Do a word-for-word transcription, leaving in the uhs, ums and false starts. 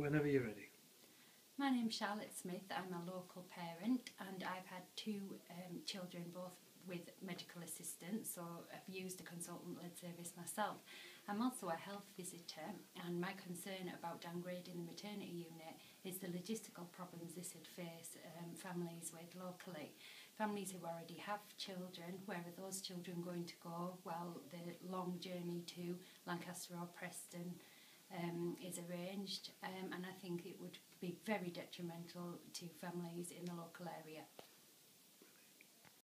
Whenever you're ready. My name's Charlotte Smith. I'm a local parent and I've had two um, children, both with medical assistance, so I've used a consultant-led service myself. I'm also a health visitor, and my concern about downgrading the maternity unit is the logistical problems this would face um, families with locally. Families who already have children, where are those children going to go? Well, the long journey to Lancaster or Preston um, is arranged, um, and I think it would be very detrimental to families in the local area.